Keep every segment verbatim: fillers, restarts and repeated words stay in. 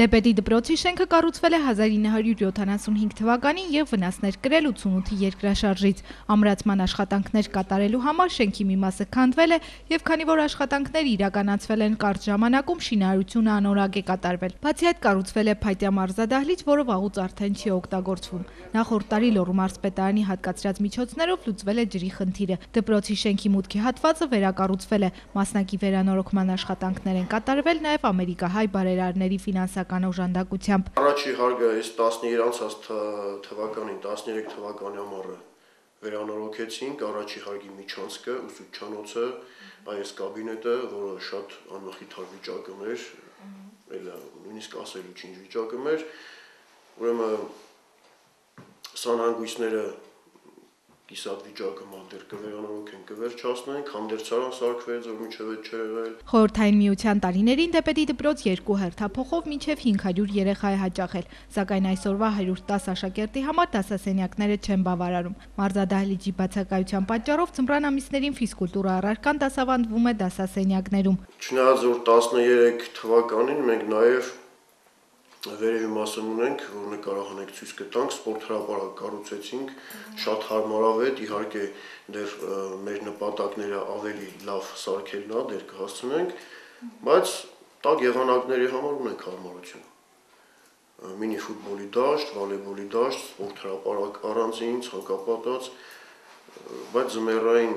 Դեպետի դպրոցի շենքը կառուցվել է հազար ինը հարյուր յոթանասունհինգ թվականին եւ վնասներ կրել ութսունութի երկրաշարժից։ Ամրացման աշխատանքներ կատարելու համար շենքի մի մասը քանդվել է եւ քանի որ աշխատանքները իրականացվել են կարճ ժամանակում, շինարարությունը անորակ է կատարվել։ Բացի այդ կառուցվել է փայտյա մարզադահլիճ, որը վաղուց արդեն չի օգտագործվում։ Նախորդ տարի Լոռու մարզպետարանի հատկացրած միջոցներով լուծվել է ջրի խնդիրը։ Դպրոցի շենքի մուտքի հատվածը վերակառուցվել է։ Մասնակի վերանորոգման աշխատանքներ են կատարվել նաեւ ամերիկահայ բարերարների ֆինանսական օժանդակությամբ։ Առաջի հարգը այս տասներկու թվականին, տասներեք թվականի ամառը վերանորոգեցինք, առաջի հարգի միջանցքը, ուսուցչանոցը, այս կաբինետը, որը շատ անմխիթար վիճակում էր, նույնիսկ ասելու չի ինչ վիճակում էր, ուրեմն սանհանգույցները կիսատ վիճակում դեռ կվերանորոգեն, կվերջացնենք, հանդերձարան սարքվեց, որ մինչև այդ չէ եղել։ Խորհրդային միության տարիներին Դեպետի դպրոց երկու հերթափոխով մինչև հինգ հարյուր երեխա է հաճախել, սակայն այսօրվա հարյուր տասը աշակերտի համար դասասենյակները չեն բավարարում։ Մարզադահլիճի բացակայության պատճառով ձմռան ամիսներին ֆիզկուլտուրա առարկան դասավանդվում է դասասենյակներում։ Չնայած որ տասներեք թվականին մենք նաև վերևի մասում ունենք, որ նկարահանենք ցույց կտանք, սպորտ հրապարակ կառուցեցինք, շատ հարմարավետ, իհարկե դեռ մեր նպատակները ավելի լավ սարքելն է, դեռ կհասցնենք, բայց տաք եղանակների համար ունենք հարմարություն։ Մինի ֆուտբոլի դաշտ, վոլեյբոլի դաշտ, սպորտ հրապարակ առանձին, ցանկապատած, բայց ձմեռային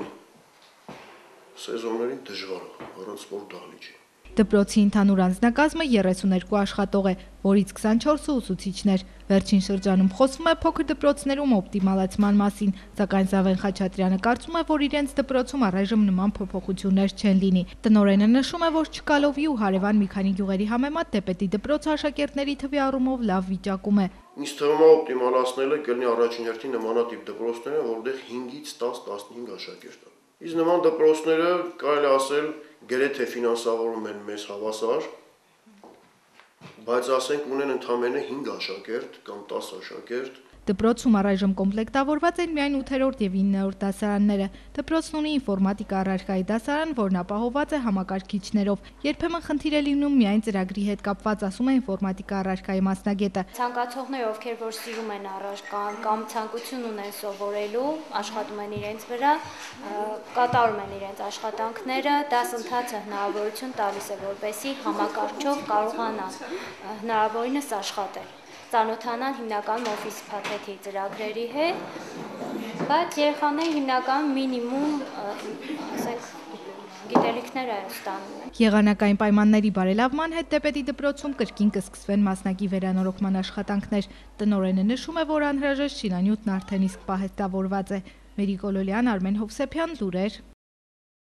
սեզոններին դժվար է, առանց սպորտ դահլիճի։ Դպրոցի ընդհանուր անձնակազմը երեսուներկու աշխատող է, որից քսանչորսը ուսուցիչներ։ Վերջին շրջանում խոսվում է փոքր դպրոցներում օպտիմալացման մասին, սակայն Զավեն Խաչատրյանը կարծում է, որ իրենց դպրոցում առայժմ նման փոփոխություններ չեն լինի։ Տնօրենը նշում է, որ Չկալովի ու հարևան մի քանի գյուղերի համեմատ Դեպետի դպրոցը աշակերտների թվի առումով լավ վիճակում է։ Ինձ թվում է օպտիմալացնելը կլինի առաջին հերթին նմանատիպ դպրոցները, որտեղ հինգից տաս տասնհինգ աշակերտ է։ Իսկ նման դպրոցները կարելի ասել գրեթե ֆինանսավորում են մեզ հավասար, բայց ասենք ունեն ընդամենը հինգ աշակերտ կամ տասը աշակերտ։ Դպրոցում առայժմ կոմպլեկտավորված են միայն ութերորդ եւ իններորդ դասարանները։ Դպրոցն ունի ինֆորմատիկա առարկայի դասարան, որն ապահովված է համակարգիչներով։ Երբեմն խնդիր է լինում միայն ծրագրի հետ կապված, ասում է ինֆորմատիկա առարկայի մասնագետը։ Ցանկացողները, ովքեր որ սիրում են առարկան կամ ցանկություն ունեն սովորելու, աշխատում են իրենց վրա, կատարում են իրենց աշխատանքները, դասընթացը հնարավորություն տալիս է, որպեսզի համակարգչով կարողանան հնարավորինս աշխատել։ Ծանոթանան հիմնականում օֆիս փաթեթի ծրագրերի հետ, բայց երեխաները հիմնականում մինիմում, ասենք, գիտելիքներ են ստանում։ Եղանակային պայմանների բարելավման հետ Դեպետի դպրոցում կրկին կսկսվեն մասնակի վերանորոգման աշխատանքներ։ Տնօրենը նշում է, որ անհրաժեշտ շինանյութն արդեն իսկ պահեստավորված է։ Մերի Կոլոլյան, Արմեն Հովսեփյան, լուրեր։